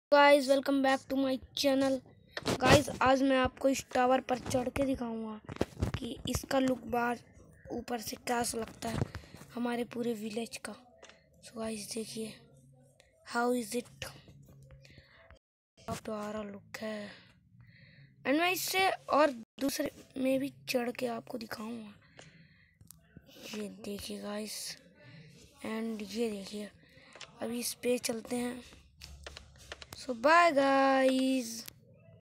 Guys welcome back to my channel. Guys आज मैं आपको इस टावर पर चढ़ के दिखाऊंगा कि इसका लुक बाहर ऊपर से कैसा लगता है हमारे पूरे विलेज का। सो गाइस देखिए हाउ इज इट प्यारा लुक है। एंड मैं इससे और दूसरे में भी चढ़ के आपको दिखाऊंगा। ये देखिए गाइस, एंड ये देखिए अभी इस पे चलते हैं। So bye guys.